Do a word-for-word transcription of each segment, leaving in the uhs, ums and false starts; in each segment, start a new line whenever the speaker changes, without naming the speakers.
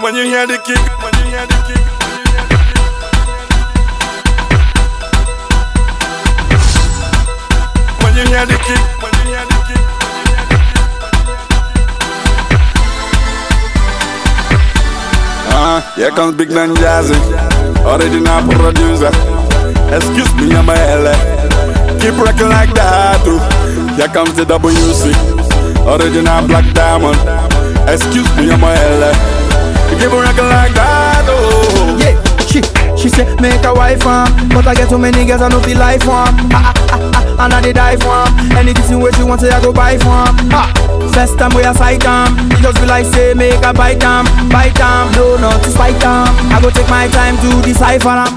when you hear the kick, when you hear the kick. When you hear the kick, when you hear the kick. Ah, here comes Big Man Jazzy, original producer. Excuse me, I'm a L A. Keep rocking like that, too. Here comes the W C, original Black Diamond. Excuse me, I'm a L A. Keep rocking like that, oh.
Yeah, she, she say make a wife um, but I get too many girls I no feel life um. Ah, ah, ah, ah, and I did die for um. Anything where she want say I go buy for um. Ah, first time we a sight um, it just be like say make a bite um, bite um. No, not to spite um. I go take my time to decipher um.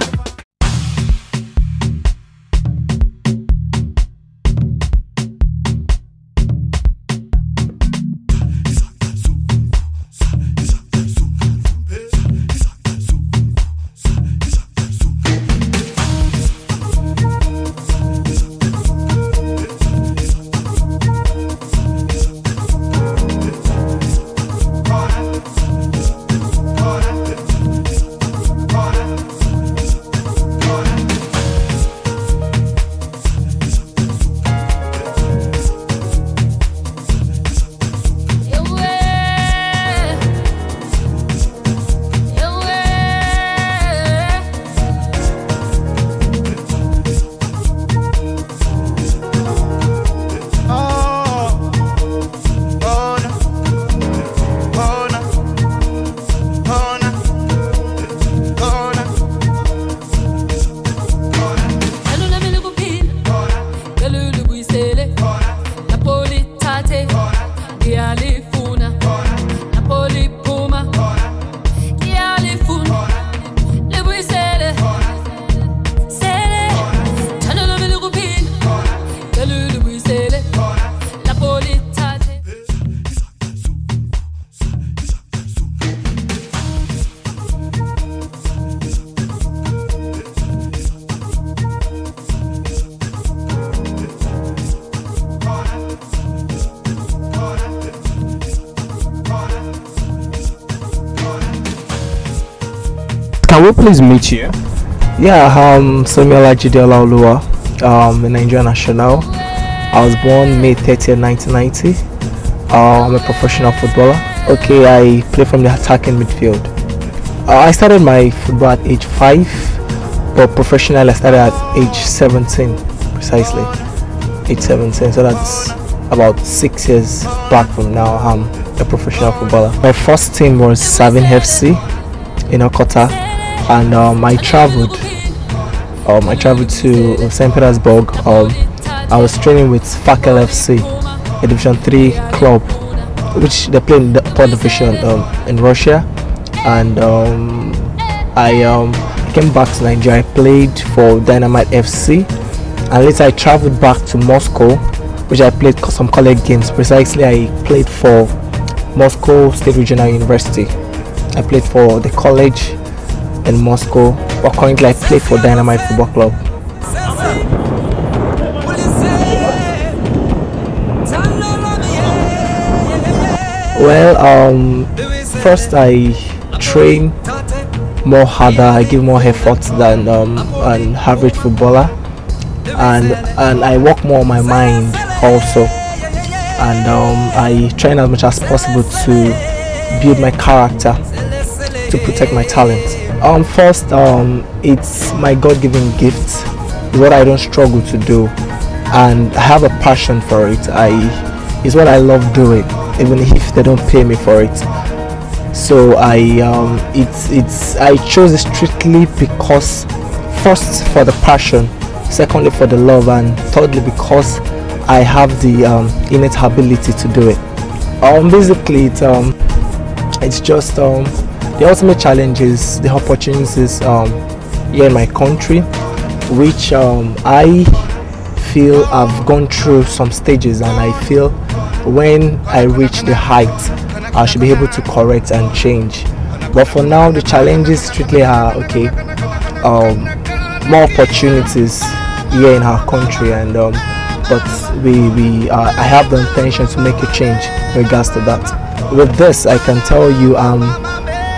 Can we please meet you?
Yeah, um, Samuel Ajide Olaoluwa, um, a Nigerian national. I was born May thirtieth, nineteen ninety. Uh, I'm a professional footballer. Okay, I play from the attacking midfield. Uh, I started my football at age five, but professionally I started at age seventeen, precisely. Age seventeen, so that's about six years back from now. I'm a professional footballer. My first team was Savin F C in Okota. And um, I traveled. Um, I traveled to Saint Petersburg. Um, I was training with Fakel F C, a Division three club, which they play in the upper division um, in Russia. And um, I um, came back to Nigeria. I played for Dynamite F C, and later I traveled back to Moscow, which I played some college games. Precisely, I played for Moscow State Regional University. I played for the college in Moscow, but currently I play for Dynamite Football Club. Well, um, first I train more harder, I give more effort than um, an average footballer, and and I work more on my mind also, and um, I train as much as possible to build my character, to protect my talent. Um, first, um, it's my God-given gift. It's what I don't struggle to do, and I have a passion for it. I, it's what I love doing, even if they don't pay me for it. So I, um, it's, it's, I chose it strictly because, first for the passion, secondly for the love, and thirdly because I have the um, innate ability to do it. Um, basically, it, um, it's just um. The ultimate challenge is the opportunities um, here in my country, which um, I feel I've gone through some stages, and I feel when I reach the height, I should be able to correct and change. But for now, the challenges strictly are okay. Um, more opportunities here in our country, and um, but we we uh, I have the intention to make a change in regards to that. With this, I can tell you um.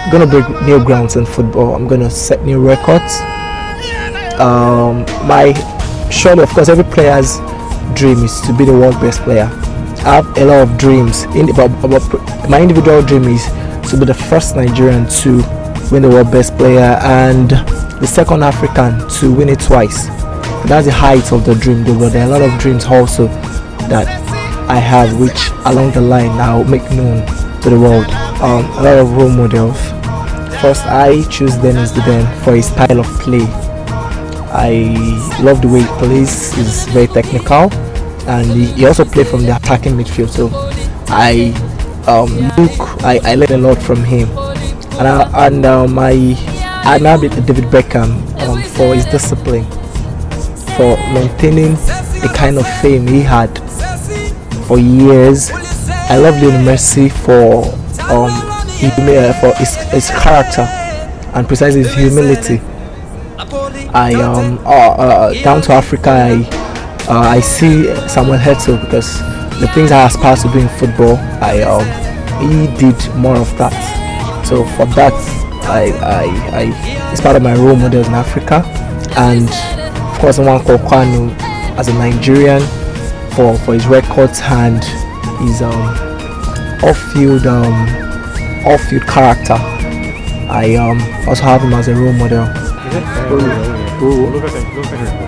gonna break new grounds in football. I'm gonna set new records. Um, my surely, of course, every player's dream is to be the world best player. I have a lot of dreams. In about, about my individual dream is to be the first Nigerian to win the world best player and the second African to win it twice. That's the height of the dream, though. But there are a lot of dreams also that I have, which along the line I'll make known to the world. Um, a lot of role models. First, I choose Dennis Duden for his style of play. I love the way he plays. He's very technical, and he, he also plays from the attacking midfield. So I um, look, I, I learn a lot from him, and I, and um, I I admire David Beckham um, for his discipline, for maintaining the kind of fame he had for years. I love Lionel Messi for um for his, his character and precisely his humility. I um uh, uh, down to Africa, I uh, I see Samuel Eto'o because the things I aspire to do in football, I um he did more of that. So for that, I I, I it's part of my role models in Africa, and of course Nwankwo Kanu as a Nigerian for for his records and his um off-field um off-field character. I um also have him as a role model.
Look at him, look at him.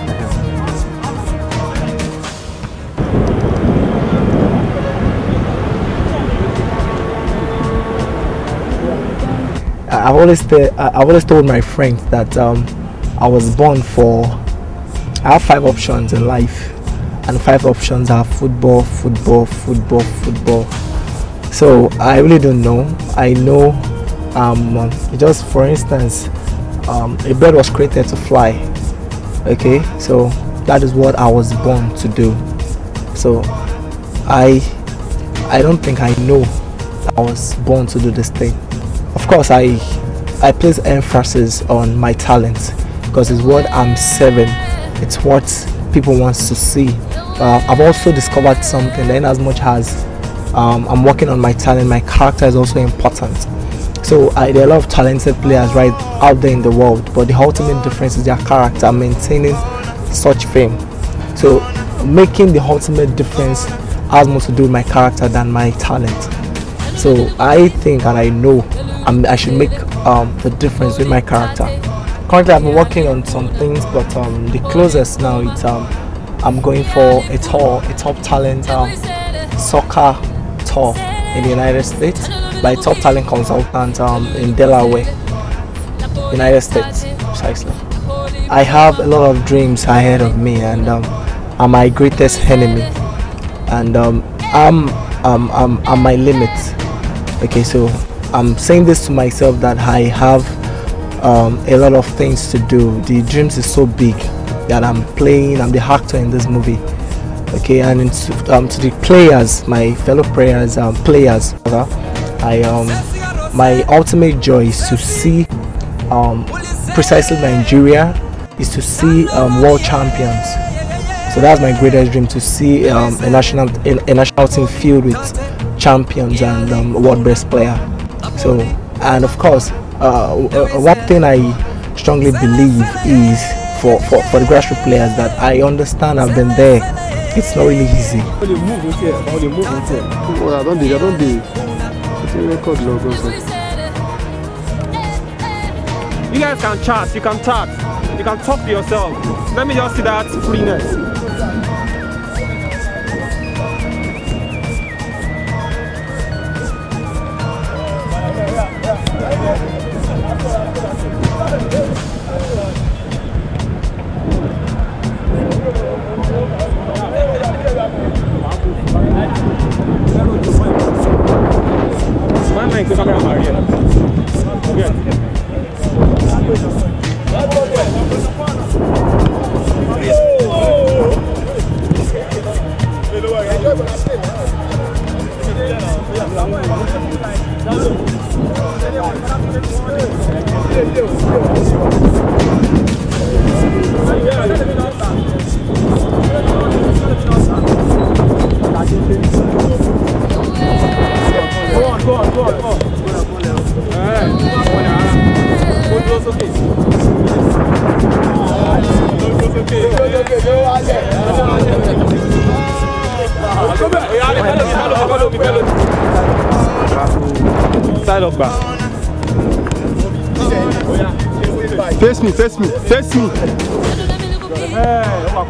I've always I've always told my friends that um, I was born for. I have five options in life, and five options are football, football, football, football. So I really don't know. I know, um, just for instance, um, a bird was created to fly. Okay, so that is what I was born to do. So I I don't think I know I was born to do this thing. Of course, I I place emphasis on my talent because it's what I'm serving. It's what people want to see. Uh, I've also discovered something. Then, as much as um, I'm working on my talent, my character is also important. So I, there are a lot of talented players right out there in the world, but the ultimate difference is their character, maintaining such fame. So making the ultimate difference has more to do with my character than my talent. So I think and I know I'm, I should make um, the difference with my character. Currently I've been working on some things, but um, the closest now it's um, I'm going for a tour, a top talent um, soccer tour in the United States by a top talent consultant um, in Delaware, United States precisely. I have a lot of dreams ahead of me, and um, I'm my greatest enemy, and um, I'm, um, I'm, I'm my limit. Okay, so I'm saying this to myself that I have um, a lot of things to do. The dreams is so big that I'm playing, I'm the actor in this movie. Okay, and to, um, to the players, my fellow players, um, players, I um, my ultimate joy is to see um, precisely Nigeria is to see um, world champions. So that's my greatest dream, to see um, a national a, a national team filled with champions and um, world best player. So, and of course, uh, one thing I strongly believe is for, for, for the grassroots players that I understand, I've been there, it's not really easy.
You guys can chat, you can chat, you can talk to yourself. Let me just see that freeness. Yeah. Logba. Face me, face me, face me. Hey,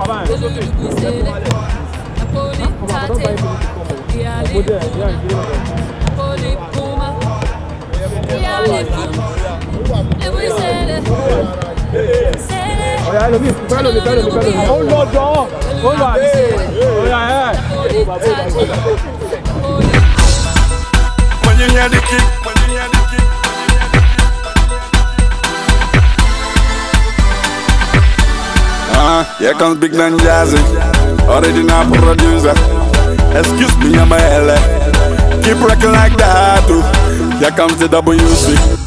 oh Lord, oh Lord,
when you hear the kick, when you hear the kick. Uh, here comes Big Man Jazzy, original producer. Excuse me, I'm a L A. Keep rocking like that, too. Here comes the W C.